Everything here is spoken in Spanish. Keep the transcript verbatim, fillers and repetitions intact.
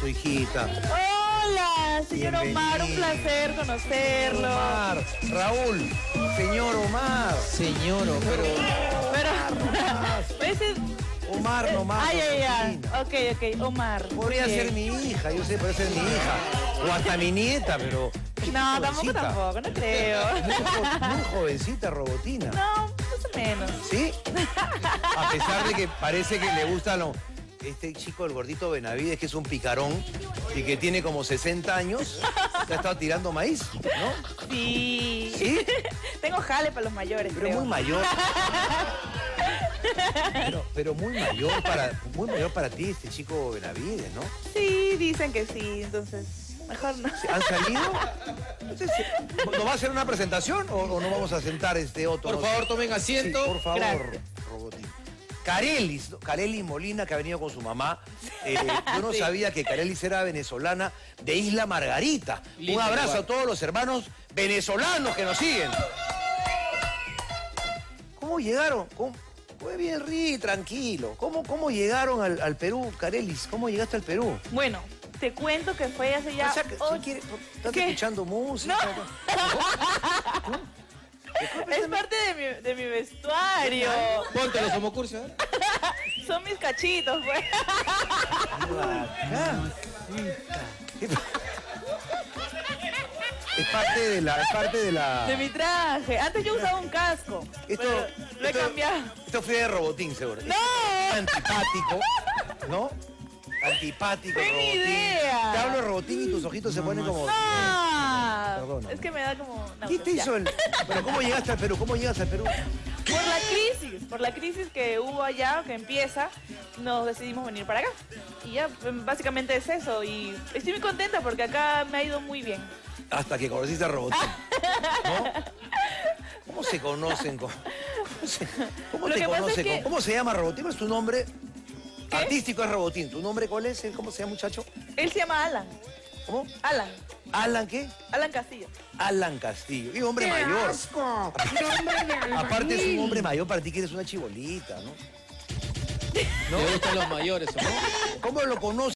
hijita. Hola, señor Bienvenido. Omar, un placer conocerlo. Omar, Raúl, señor Omar. Señor, pero... Pero, ese... Omar nomás. Ay, ay, ay. Rosina. Ok, ok, Omar. Podría Bien. ser mi hija, yo sé, puede ser mi hija. O hasta mi nieta, pero... No, tampoco, jovencita. tampoco, no creo. Muy, jo- muy jovencita, Robotina. No, más o menos. ¿Sí? A pesar de que parece que le gusta lo... Este chico, el gordito Benavides, que es un picarón y que tiene como sesenta años, se ha estado tirando maíz, ¿no? Sí. ¿Sí? Tengo jale para los mayores, Pero creo. muy mayor. Pero, pero muy mayor para muy mayor para ti este chico Benavides, ¿no? Sí, dicen que sí, entonces mejor no. ¿Han salido? No sé si- ¿Nos va a hacer una presentación o, o no vamos a sentar este otro? Por favor, tomen asiento. Sí, por favor, Gracias. Robotín. Carelis, ¿no? Carelis Molina, que ha venido con su mamá. Eh, yo no Sí. sabía que Carelis era venezolana de Isla Margarita. Lindo Un abrazo lugar. a todos los hermanos venezolanos que nos siguen. ¿Cómo llegaron? ¿Cómo? Muy bien, Ri, tranquilo. ¿Cómo, cómo llegaron al, al Perú, Carelis? ¿Cómo llegaste al Perú? Bueno, te cuento que fue hace ya... O sea, que, si ocho- quieres, ¿estás ¿Qué? escuchando música? Es parte de mi, de mi vestuario. Ponte los homocursos. ¿eh? Son mis cachitos, pues. Bacán. ¿Qué pa- Es parte de la... Es parte de la... De mi traje. Antes yo usaba un casco. Esto, pero lo he esto- cambiado. Esto fue de Robotín, seguro. ¡No! Antipático, ¿no? Antipático, ¡Tengo Robotín. idea! Te hablo de Robotín y tus ojitos se ponen como... ¡Ah! Perdóname. Es que me da como... ¿Qué te náuseas, hizo ya. el...? Pero ¿cómo llegaste al Perú? ¿Cómo llegaste al Perú? Por la crisis, por la crisis que hubo allá, que empieza, nos decidimos venir para acá. Y ya, básicamente es eso. Y estoy muy contenta porque acá me ha ido muy bien. Hasta que conociste a Robotín, ¿no? ¿Cómo se conocen? ¿Cómo, cómo se- cómo Lo te que pasa conocen? es que- ¿Cómo se llama Robotín? ¿Cuál es tu nombre? ¿Qué? Artístico es Robotín. ¿Tu nombre cuál es? ¿Cómo se llama, muchacho? Él se llama Alan. ¿Cómo? Alan. ¿Alan qué? Alan Castillo. Alan Castillo. Y hombre mayor. Aparte es un hombre mayor para ti que eres una chibolita, ¿no? ¿No? Le gustan los mayores, ¿o no? ¿Cómo lo conoces?